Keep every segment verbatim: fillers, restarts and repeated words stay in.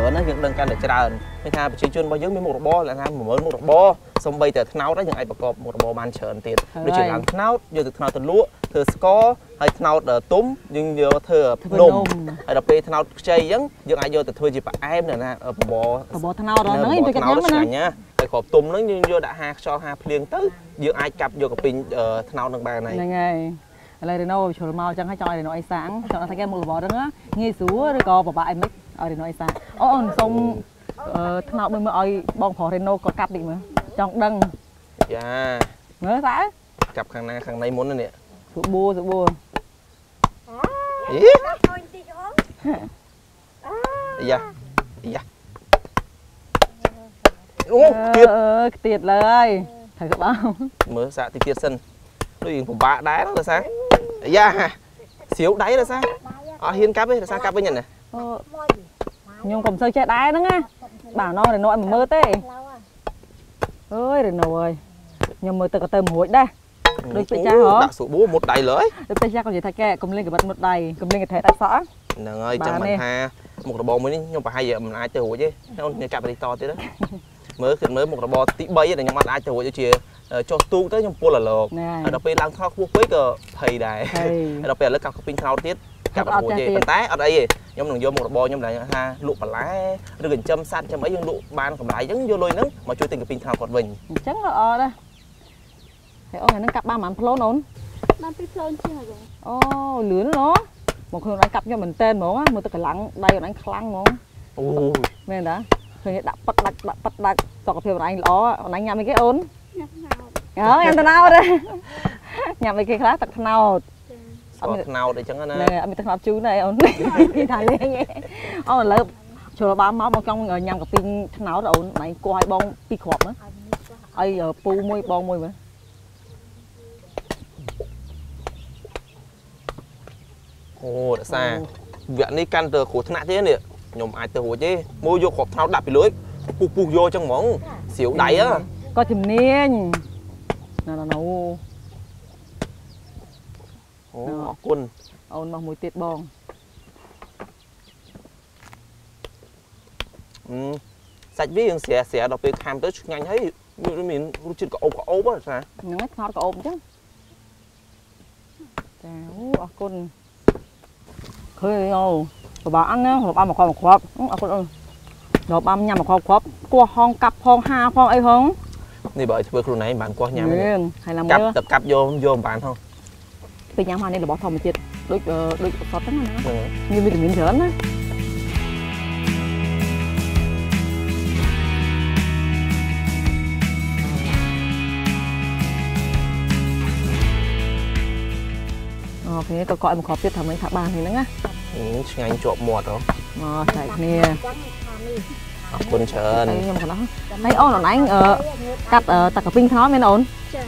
ច្រើនណាយើងដឹងកាន់តែច្រើនមានថាប្រជាជនរបស់យើងមានមុខរបរឡើងថាមួយម៉ឺនមុខរបរសំបីតែថ្នោតយើងអាចប្រកបមុខរបរបានច្រើនទៀតដូចជាឡើងថ្នោតយកទៅថ្នោតទៅលក់ធ្វើស្ករហើយថ្នោតទុំយើងយកធ្វើនំហើយដល់ពេលថ្នោតខ្ចីអញ្ចឹងយើងអាចយកទៅធ្វើជាផ្អែមណាបបរបរថ្នោតហ្នឹងឯងទៅកាត់ញ៉ាំណាហើយគ្រាប់ទុំហ្នឹងយើងយកដាក់ហាខ្យល់ហាភ្លៀងទៅយើងអាចកាប់យកកពីងថ្នោតនឹងបានហើយហ្នឹងហើយឥឡូវរេណូជ្រុលមកអញ្ចឹងឲ្យចង់ឲ្យរេណូអីសាំងចង់ថាគេមុខរបរហ្នឹងងាយស្រួលឬក៏ពិបាកអីមិនឲ្យរេណូអីសាំងអូអូនសុំថ្នោតមើលមើលឲ្យបងប្រុសរេណូក៏កាប់តិចមើលចង់ដឹងចាមើលតើកាប់ខាងណាខាងណីមុននេះស្បួរស្បួរអីយ៉ាយ៉ាអូទៀតអើទៀតលើហើយត្រូវក្បាលមើលសាកតិចទៀតសិនដូចយើងពិបាកដែរដល់សាយ៉ាស្រាវដៃដល់សាអត់ហ៊ានកាប់ទេដល់សាកាប់វិញណាខ្ញុំក៏មិនសូវចេះដែរហ្នឹងណាបាទណោះរេណូឲ្យមើលទេអើយរេណូអើយខ្ញុំមើលទៅក៏ទៅមិនរួចដែរដូចពេចាស់ហ៎ដាក់ស្បួរមុតដៃលើដូចពេចាស់ក៏និយាយថាគេកុំលេងកបិតមុតដៃកុំលេងកថេដៃសក់ហ្នឹងហើយចាំមិនថាមុខរបរមួយនេះខ្ញុំប្រហែលមិនអាចទៅរួចទេខ្ញុំញ៉ាំកាប់រីតទៀតមើលគឺមើលមុខរបរទីបីដែលខ្ញុំអត់អាចទៅរួចដូចជាចុះទូកទៅខ្ញុំពុលអាលោកហើយដល់ពេលឡើងថតខ្ពស់ពេកក៏ភ័យដែរហើយដល់ពេលឥឡូវកាប់កពីងថ្នោតទៀតកាប់អត់រួចទេប៉ុន្តែអត់អីទេខ្ញុំនឹងយកមុខរបរខ្ញុំដែលថាលក់បន្លែឬកញ្ចឹមសត្វចាំអីយើងលក់បានកម្រៃអញ្ចឹងយកលុយហ្នឹងមកជួយទិញកពីងថ្នោតគាត់វិញអញ្ចឹងក៏អត់ដែរហើយអូនហ្នឹងកាប់បានប៉ុន្មានផ្លូនអូនបានពីរផ្លូនជាងហើយអូលឿនណាមកខ្លួនឯងកាប់ខ្ញុំមែនតើហ្មងមើលទៅកម្លាំងដៃអូនឯងខ្លាំងហ្មងអូមែនតាឃើញដាក់ប៉ិតដាច់ដាក់ប៉ិតដាច់សុខភាពអូនឯងល្អអូនឯងញ៉ាំអីគេអូនញ៉ាំថ្នោតអូញ៉ាំថ្នោតញ៉ាំអីគេខ្លះទឹកថ្នោតអត់មានថ្នោតអីចឹងណាហ្នឹងអត់មានទឹកថ្នោតជូនទេអូនថាលេងអូឥឡូវចូលបានមកបងចង់ញ៉ាំកាពីងថ្នោតអូនឯងគោះឲ្យបងពីរគ្រាប់ណាឲ្យពូមួយបងមួយមើលអូដល់សាវគ្គនេះកាន់ទៅគ្រោះថ្នាក់ទេនេះខ្ញុំអាចទៅរួចទេមួយយកគ្រាប់ថ្នោតដាក់ពីលើពុះពុះយកចឹងហ្មងស្រាវដៃហ៎ក៏ជំនាញណ៎ណ៎អូអរគុណអូនមកមួយទៀតបងអឺសាច់វាយើងស្រាស្រាដល់ពេលខាំទៅឆ្ងាញ់ហើយមានរសជាតិក្អូបក្អូបហ៎សាហ្នឹងហើយថ្នោតក្អូបអញ្ចឹងចាអូអរគុណឃើញអូបបាក់អានណាបបាក់មកគ្រាប់មកគ្រាប់អរគុណអូនដល់បានញ៉ាំមកគ្រាប់គ្រាប់គោះហងកាប់ផងហាផងអីផងនេះបើឲ្យធ្វើខ្លួនឯងបានគោះញ៉ាំហើយឡាមើលកាប់ទៅកាប់យកយកបានផងពេលញ៉ាំមកនេះរបស់ធម្មជាតិដូចដូចសតហ្នឹងណាមានវីតាមីនច្រើនណាអូពេលនេះក៏កក់ឲ្យមកគ្រាប់ទៀតថាមិនថាបានហ្នឹងណាឆ្ងាញ់ជាប់មាត់ហ៎មកចែកគ្នាអរគុណច្រើនខ្ញុំកន្លះហើយអូនអូនឯងកាត់តាកាពីងថ្នោតមែនអូនចា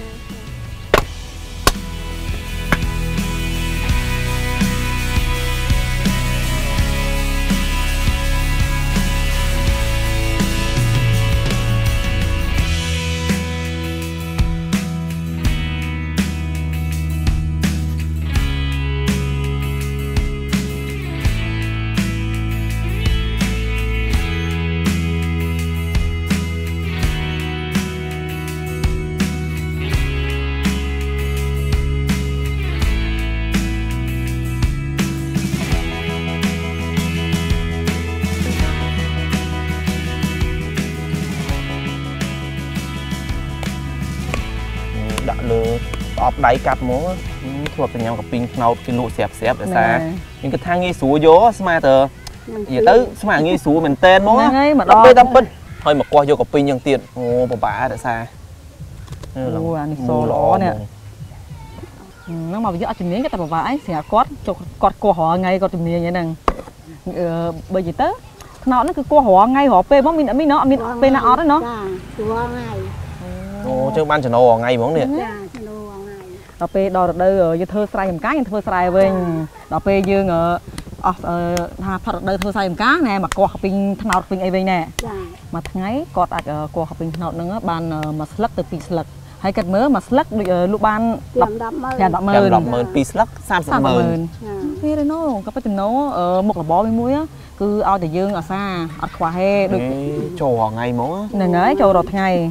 ដាក់លើអបដៃកាប់មកធ្លាប់តែញ៉ាំកាពីងថ្នោតគេលក់ស្រាប់ស្រាប់ដោយសារខ្ញុំគិតថាងាយស្រួលយកស្មើទៅនិយាយទៅស្មើងាយស្រួលមែនតែនមកហ្នឹងហើយមកដល់ពេលតាមពិតហើយមកកោះយកកាពីងយ៉ាងទៀតអូពិបាកដោយសារអូអានេះសល្អនេះហ្នឹងមកវាអត់ជំនាញគេតែពិបាកអីស្រាប់គាត់គាត់កោះរាល់ថ្ងៃគាត់ជំនាញហ្នឹងបើនិយាយទៅថ្នោតហ្នឹងគឺកោះរាល់ថ្ងៃរាល់ពេលមកមានអត់មានអត់មានពេលណាអត់ទេណោះរាល់ថ្ងៃអូចឹងបានចំណូលរាល់ថ្ងៃហ្មងនេះចាចំណូលរាល់ថ្ងៃដល់ពេលដល់រដូវយើងធ្វើស្រែចម្ការយើងធ្វើស្រែវិញដល់ពេលយើងអស់ថាផាត់រដូវធ្វើស្រែចម្ការណែមកកោះពីងថ្នោតពីងអីវិញណែចាមួយថ្ងៃគាត់អាចកោះពីងថ្នោតហ្នឹងបានមួយស្លឹកទៅពីរស្លឹកហើយគាត់មើលមួយស្លឹកដូចលក់បាន 10 10ម៉ឺន 10ម៉ឺន 10ម៉ឺនពីរស្លឹក30ម៉ឺនវារេណូក៏ប៉ុតចំណូលមុខរបរមួយមួយ cứ ao để dương ở xa ở khóa he được trò ngày món này ấy trò đọt ngày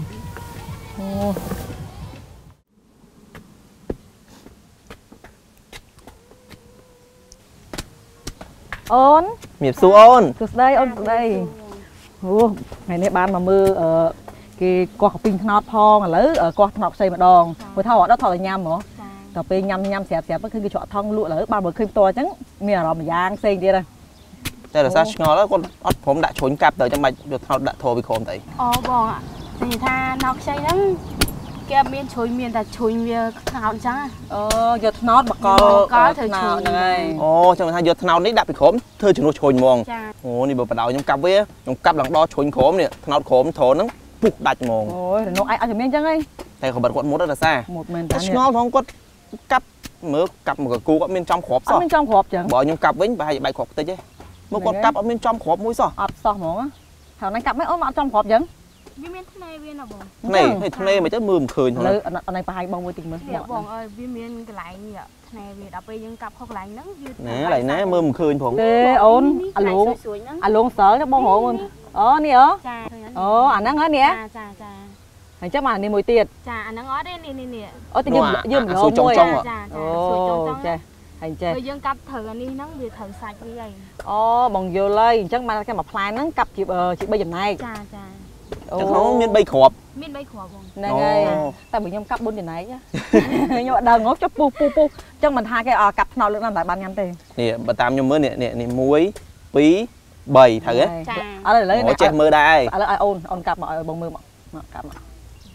ôn miệt su ôn từ đây ôn từ đây ngày nay ban mà mưa ở cái qua học pin nọt thong là lấy ở qua nọt xây mà đòn với thao đó thao là nhâm hả tập pin nhâm nhâm xẹp xẹp bất cứ cái chỗ thong lụa lấy ba bữa khơi to trắng mía rồi mà giang xây đi đây đây là sao ngó đó con ớtผมđã trốn cặp tới trong mạch được thao đã thô bị khom tới ồ bò ạ thì tha nọc xây lắm kia miên chối miên ta chối miên thảo trắng ờ giật nọt bạc co có thời nào này ô trong thay giật thao đấy đạp bị khom thưa chừng nó trôi mòn ôนี่bắt đầu trong cặp với trong cặp lần đó trốn khom nè thao khom thô nó phục đặt mòn ôi nó ai ăn cho miên trắng ấy แต่เขาบัดกดมุดได้ซะ một mình តែឆ្ងល់ផងគាត់កាប់មើលកាប់មកគូគាត់មានចំគ្រាប់សោះមានចំគ្រាប់ចឹងបើខ្ញុំកាប់វិញប្រហែលបែកគ្រាប់តិចទេមកគាត់កាប់អត់មានចំគ្រាប់មួយសោះអត់សោះហ្មងហើយណៃកាប់មិនអូនមកអត់ចំគ្រាប់ចឹងវាមានថ្នេរវាណាបងថ្នេរហើយថ្នេរមិនទៅមើលមិនឃើញហ្នឹងលើអត់ណៃប្រហែលបងមួយតិចមើលបងអើយវាមានកន្លែងនេះថ្នេរវាដល់ពេលយើងកាប់ខុសកន្លែងហ្នឹងវាណែកន្លែងណាមើលមិនឃើញផងទេអូនអាលងអាលងសើបងហៅមើលអូនេះអូចាអូអាហ្នឹងហ៎នេះចាចាចាហើយចាំអានេះមួយទៀតចាអាហ្នឹងអត់ទេនេះនេះនេះអូទៅយើងយើងឡងមួយចាចាអូសួយចុងចុងចេះហើយចេះពេលយើងកាប់ត្រូវអានេះហ្នឹងវាត្រូវសាច់វាអីអូបងយល់ហើយអញ្ចឹងបានគេមកផ្លែហ្នឹងកាប់ជាជាបីចំណែកចាចាអូក្នុងមានបីគ្រាប់មានបីគ្រាប់បងហ្នឹងហើយតែបើខ្ញុំកាប់បួនចំណែកខ្ញុំអត់ដឹងងប់ចុះពុះពុះពុះអញ្ចឹងមិនថាគេកាប់ថ្នោតលើកណាស់តែបានញ៉ាំទេនេះបើតាមខ្ញុំមើលនេះនេះនេះមួយពីរបីត្រូវទេចាឥឡូវឥឡូវអូចេះមើលដែរឥឡូវឲ្យអូនអូនកាប់មកឲ្យបងមើលមកមកកាប់មក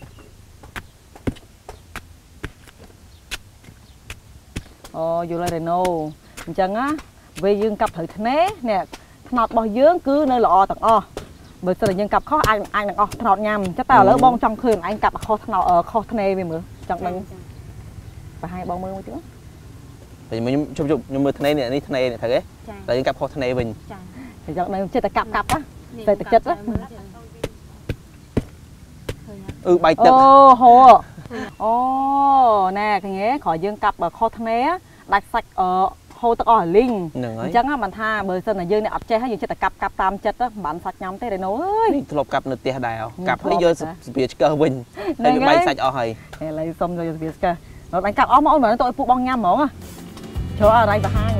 អូយល់ហើយរ៉េណូអញ្ចឹងណាពេលយើងកាប់ត្រូវថ្នេរនេះថ្នោតរបស់យើងគឺនៅល្អទាំងអស់បើសិនតែយើងកាប់ខុសអាចអាចនឹងអស់ថ្នោតញ៉ាំចឹងតែឥឡូវបងចង់ឃើញឯងកាប់ខុសថ្នោតខុសថ្នេរវាមើលចង់ដឹងប្រហែលបងមើលមួយទៀតតែខ្ញុំជុំជុំខ្ញុំមើលថ្នេរនេះនេះថ្នេរនេះត្រូវទេតែយើងកាប់ខុសថ្នេរវិញ thì chắc đây chếtតែកាប់កាប់ណាតែទឹកចិត្តណា ừ bayទឹកអូហូអូណែឃើញទេក្រោយយើងកាប់ខុសថ្នេរដាច់សាច់ហូរទឹកអស់លីងអញ្ចឹងមិនថាបើសិនតែយើងនេះអត់ចេះហើយយើងចិត្តតែកាប់កាប់តាមចិត្តមិនបានសាច់ញ៉ាំទេរ៉េណូអើយនេះធ្លាប់កាប់នៅផ្ទះដែរកាប់ហើយយកស្ពាឆ្កឹះវិញហើយវាបែកសាច់អស់ហើយឥឡូវសុំយកស្ពាឆ្កឹះដល់បាញ់កាប់អស់មកអូនមើលទៅឲ្យពួកបងញ៉ាំហ្មងចូលអរ៉ៃបហាញ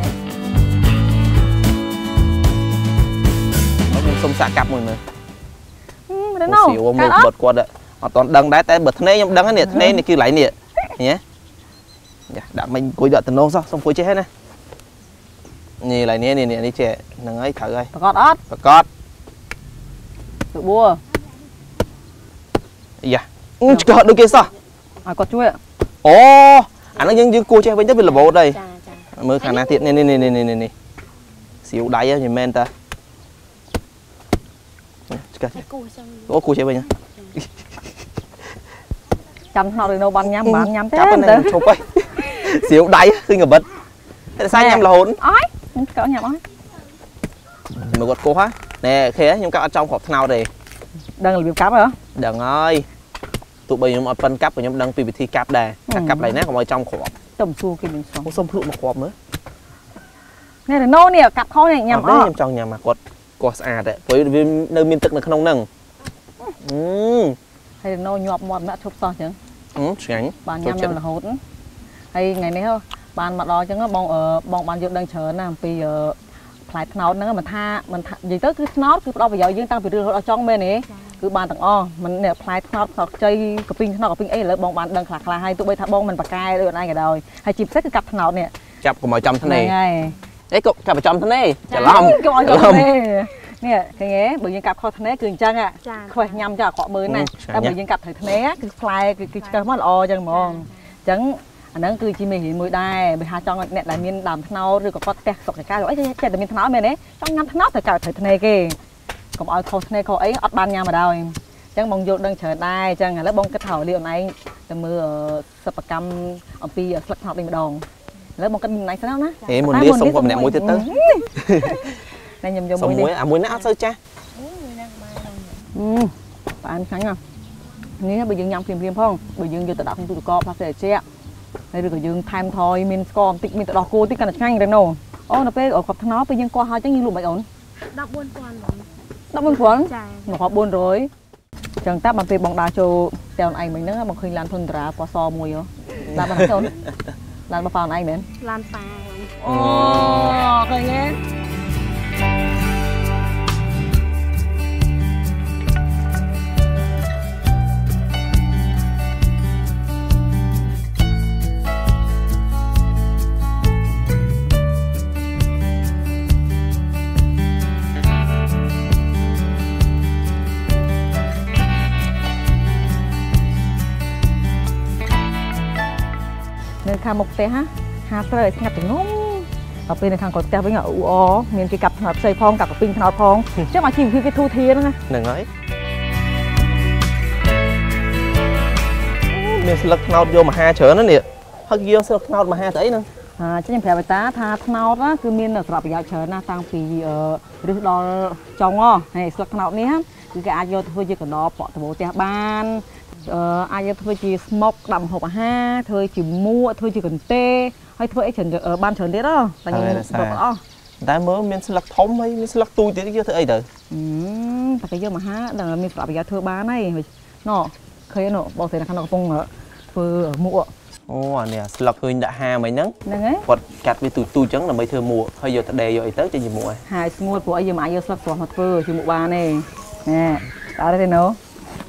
សុំសាកាប់មួយមើលរ៉េណូស៊ីវមើលបត់គាត់អត់តន់ដឹងដែរតែបើថ្នេរខ្ញុំដឹងនេះថ្នេរនេះគឺកន្លែងនេះញ៉េដាក់មិញអង្គុយដាក់តំណងសោះសុំអង្គុយចេះណានេះកន្លែងនេះនេះនេះចេះហ្នឹងហើយត្រូវហើយប្រកាសអត់ប្រកាសទៅបួយ៉ាឆ្កឹះដូចគេសោះឲ្យគាត់ជួយអូអាហ្នឹងយើងយើងគួរចេះវិញទៅវារវោតហើយមើលខាងណាទៀតនេះនេះនេះនេះនេះស៊ីវដៃហ្នឹងមិនមែនតា អូគូចេះវិញចាំថ្នោតរ៉េណូបានញ៉ាំបានញ៉ាំទេចាប់ទៅឈប់ហើយសៀវដៃឃើញកបិតតែសាញញ៉ាំរហូតអើយខ្ញុំកោញ៉ាំអើយមើលគាត់គោះហ៎ណែខេខ្ញុំកាប់អត់ចំគ្រាប់ថ្នោតទេដឹងរបៀបកាប់ហ៎ដឹងហើយទោះបីខ្ញុំអត់ប៉ិនកាប់ក៏ខ្ញុំដឹងពីវិធីកាប់ដែរកាប់កន្លែងណាកុំឲ្យចំគ្រាប់ទៅសួរគេវិញសុំសុំភ្លក់មកគ្រាប់មើលណែរ៉េណូនេះកាប់ខុសនេះញ៉ាំអត់ខ្ញុំចង់ញ៉ាំមកគាត់គាត់ស្អាតព្រោះវានៅមានទឹកនៅក្នុងហ្នឹងហើយណូញាប់មាត់ណាក់ឈប់សោះចឹងឆ្ងាញ់បានញ៉ាំនៅរហូតហើយថ្ងៃនេះបានមកដល់ចឹងបងបងបានយកដឹងច្រើនណាស់អំពីផ្លែថ្នោតហ្នឹងមិនថាមិនថានិយាយទៅគឺថ្នោតគឺផ្ដល់ប្រយោជន៍យើងតាំងពីរហូតដល់ចង់មែនទេគឺបានទាំងអស់មិននេះផ្លែថ្នោតខ្សោខ្ចីកាពីងថ្នោតកាពីងអីឥឡូវបងបានដឹងខ្លះខ្លះហើយទោះបីថាបងមិនប្រកែដូចអីក៏ដោយហើយជាពិសេសគឺកាប់ថ្នោតនេះចាប់កុំឲ្យចំថ្នេរហ្នឹងហើយអីក៏កាប់ប្រចំថ្នេរច្រឡំកុំឲ្យចំថ្នេរ នេះឃើញទេបើយើងកាប់ខុសថ្នេរគឺអញ្ចឹងខ្វះញ៉ាំចាអាក្រក់មើលណាតែបើយើងកាប់ត្រូវថ្នេរគឺផ្លែគឺគឺឆ្កឹះមកល្អអញ្ចឹងហ្មងអញ្ចឹងអាហ្នឹងគឺជាមេរៀនមួយដែរបើថាចង់អ្នកដែលមានដើមថ្នោតឬក៏គាត់ផ្ទះសុខកាយអីចេះតែមានថ្នោតមែនទេចង់ញ៉ាំថ្នោតទៅកាប់ត្រូវថ្នេរគេកុំឲ្យខុសថ្នេរខុសអីអត់បានញ៉ាំមកដល់អញ្ចឹងបងយល់ដឹងច្រើនដែរអញ្ចឹងឥឡូវបងគិតថាលីអូនឯងទៅមើលសិប្បកម្មអំពីស្លឹកថ្នោតវិញម្ដងឥឡូវបងគិតមិនណៃស្នាណាហេមុននេះសុំគាត់ម្នាក់មួយទៀតទៅ này nhầm vô mũi à mũi nó áo sơ cha, bạn khánh à, ní bây giờ nhầm phim phim không, bây giờ vô tự đọc không tụi co, phát sẽ che, đây bây giờ time thôi, mình con tích mình tự đọc cô tích cái này khánh rồi nô, ô nó bây ở cặp nó bây giờ qua hai chắc như lụm bạch ổn, đọc buôn quan đọc buôn quan một họ buôn rồi chẳng ta bằng về bóng đá cho theo anh mình nữa mà khi làm thôn trà qua so mùi không làm bằng thôn làm bằng phàm anh đến làm phà ồ khơi nghe nơi khang một té ha hà sợi ngặtถึงนู้นต่อไปในทางก่อนแต่ไปเหงาอ๋อเมียนกี่กับหอบใส่พองกับปิ้งขนาดพองเจ้ามาชิมคือcái thu thiên đó หนึ่งấyเมียนสลักนาวโยมาหาเฉินนั่นเนี่ยฮักเยี่ยมสลักนาวมาหาเต๋นึงอ่าฉันยังแผ่ไปตาทาขนาวนะคือเมียนสลับยาวเฉินนะตั้งปีเอ่อฤดูจองอ๋อให้สลักขนาวนี้ฮะคือการโยทั่วจีกันดอปะตะโบเตะบ้านเอ่ออาจจะทั่วจีสโมกดำหกห้าทั่วจีมัวทั่วจีกันเต้ให้ทั่วไอ้เฉินเออบ้านเฉินเต้đóแต่ยังบอกอ๋อแต่เมื่อเมียนสลักท้องไหมเมียนสลักตุยเต้เยอะเท่าไอ้เด้ออืมแต่ก็เยอะมาฮะแต่มีสลับยาวทั่วบ้านนี่เนาะเคยเนาะบอกเสร็จนะขนมปงเหรอทั่วมัวโอ้เนี่ยสลักเฮยด่าหาไหมนังนั่งไงกดกัดไปตุยตุยจังlà mấy thưa mùa hơi giờเดย์giờไอ้เต้จะยิ่งมัวหายสมัวผัวไอ้ยังมาเยอะสลักสวนหัดเฟื่อชิมุบ้านนี่เนี่ยตาได้เนาะ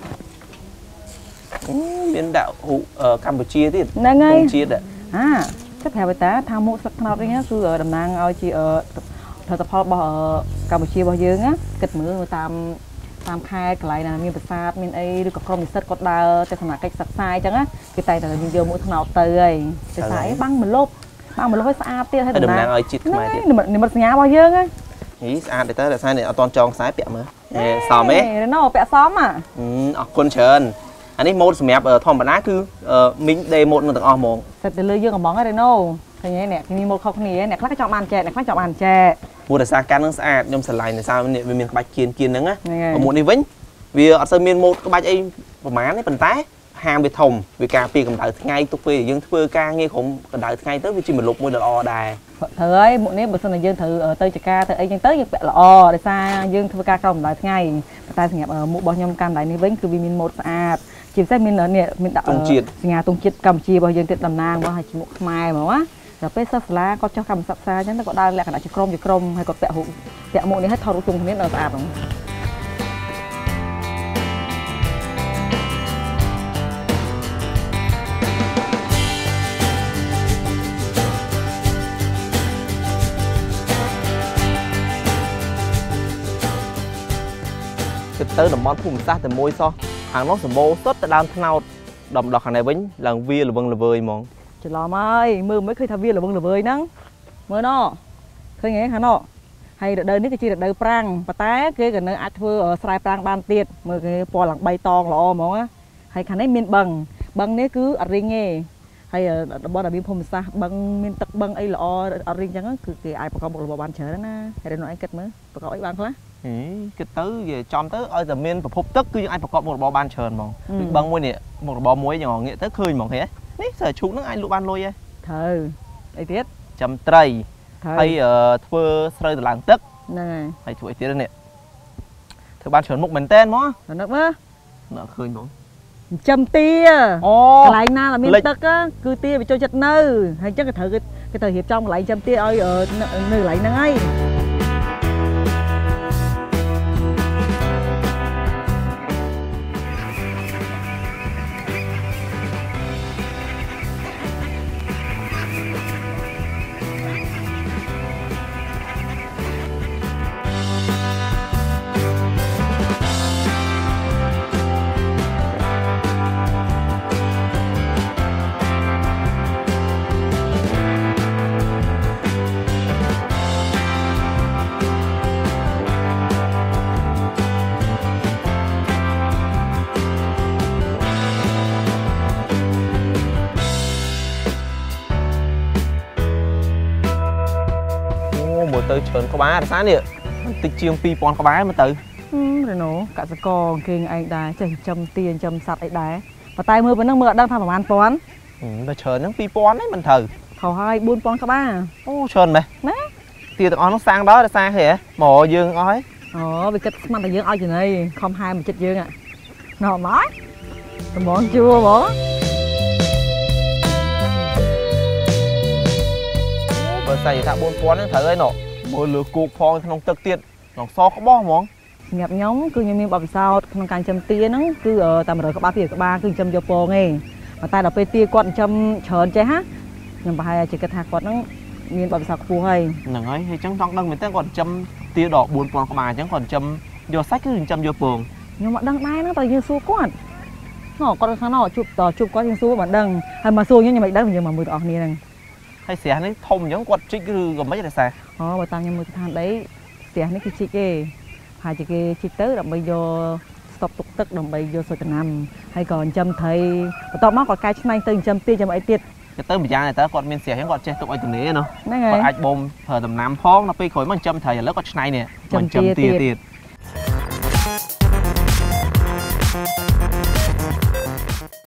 biến đạo hụ ở Campuchia thì Campuchia đấy à cái theo bài tá tham mộ sắc nào đấy nhá cứ ở đầm nang ở chỉ ở thời tập họ ở Campuchia bao nhiêu á kịch mưa tam tam khai cái này là miền Bắc Sa miền ấy được có công sắt có đaแต่ขนาดcách sắc sai chẳng á cái tay là nhiều nhiều mũi thằng nào tơi cái sải băng một lốp băng một lốpให้สะอาดเตี้ยให้ đầm nang ở chít mai thì mình mình nhà bao nhiêu á nghĩสะอาดđể tới là sai này ở toàn tròn sải bẹ mà xòm ấy nó bẹ xóm à ừ ở quân trơnอันนี้โมดสมัยทอมปนาคือมิ้งเดย์โมดมันต้องออกมองแต่เลือกเยอะกับมองอะไรโน่อย่างเงี้ยเนี่ยมีโมดเขาคนนี้เนี่ยคลาดจอมอันแจเนี่ยคลาดจอมอันแจมูดสาการนั่งสะอาดยมสลายในซาวเนี่ยมีกระบะกินกินนั่งอ่ะโมดนี่วิ่งvì ở sân miền một các bạn ấyประมาณนี้เป็นแต่หางไปถมvìการปีกับđại ngay tục về dân thưa ca nghe cũng đại ngay tới vì chỉ một lục môi là o đài thử ấy một nếp bữa sau này dân thử ở tây chợ ca thử ấy dân tới như vậy là o để xa dân thưa ca không đại ngay ta sẽ nhập ở một bao nhiêu can đại này vẫn cứ vì miền một sạch chỉ xét miền ở nè miền đạo nhà tung chiết cầm chi bao dân tiết đầm nang bao hay chỉ một mai mà quá rồi bây giờ lá có cho cầm sập xa chứ nó có đa là cả đại chỉ crom chỉ crom hay có tẹo hụ tẹo mộ này hết thau chung nên là sạch rồi tới đồng bón phun sát từ môi so hàng nó sầm bô sốt tại đam thao đồng đọt hàng này vĩnh lần vía là vâng là vơi mong trời lò ơi mưa mới khơi thao vía là vâng là vơi nắng mưa nó khơi nghe hả nó hay đợt đây nếu cái chi đợt đây prang và té cái gần nơi ắt vừa ở sai prang ban tiệt mưa cái po lằng bay to lò mong á hay khả năng miền bằng bằng nếu cứ ở riêng nghe hay đồng bón là miền phun sát bằng miền tắc bằng ấy lò ở riêng chẳng á cứ cái ai bảo một là bàn chờ đó na hay để nói anh kết mới bảo cậu ấy ban khá cái tứ về chom tứ ơi giờ miền phục tức cứ aiประกอบmột bò ban trơn mong băng muối nè một bò muối nhỏ nghệ tới khơi mong thế nít giờ chú nó ai lụ ban lôi vậy thơ ấy tiết chấm tray hay ở thưa tray từ làng tức này hay chuỗi tiết nè thưa ban trơn một mình tên nó nó nữa nó khơi mong chấm tia cái này na là miền tức á cứ tia bị cho chật nơ hay chắc cái thử cái cái thời hiệp trong lại chấm tia ơi ở nơi lại năng ấy tới chớn có bá sáng nè tịch chiêng pi pon có bá mà tới rồi nó cả cái con kia anh đá chảy châm tiền châm sạt ấy đá và tay mưa vẫn đang mưa đang tham bảo ăn pon ừ là chớn nó pi pon đấy mình thử khẩu hai buôn pon có ba ô chớn này nè tia từng on nó sang đó là sang hả mò dương ói ồ vì cái măng tại dương ói gì này không hai mà chết dương ạ nọ mái món chua bỏ vừa xài thả buôn quán thử ấy nọ một lửa cục phong trong tật tiệt nó so có bó món nhập nhóm cứ như miếng bọc sao trong càng châm tia nó cứ ở tầm rồi các ba phía các ba cứ châm vô po nghe mà tay đập tia quặn châm chởn chơi hát nhưng mà hai chỉ cái thạc quặn nó miếng bọc sao phù hay nằng ấy thì chẳng trong đang mình tên còn châm tia đỏ buồn quán các bà chẳng còn châm vô sách cứ châm vô phường nhưng mà đăng đai nó tại như xua quặn nó còn khá nó chụp tỏ chụp có như xua mà đăng hay mà xua nhưng mà đăng nhưng mà mùi tỏ này này hay xẻ nó thông giống quạt trích cứ gồm mấy cái xài ờ mà tao nhưng mùi than đấy xẻ nó cái chích kì hai chị kia chị tới đồng bây giờ stop tục tức đồng bây giờ sôi cả năm hay còn châm thấy tao mắc còn cái này từng châm tia châm ấy tiệt cái tới mình ra này tới còn miền xẻ còn chơi tụi ai từng nế nữa còn ai bom thời tầm năm phong nó bị khỏi mang châm thời lớp còn này nè châm châm tia tiệt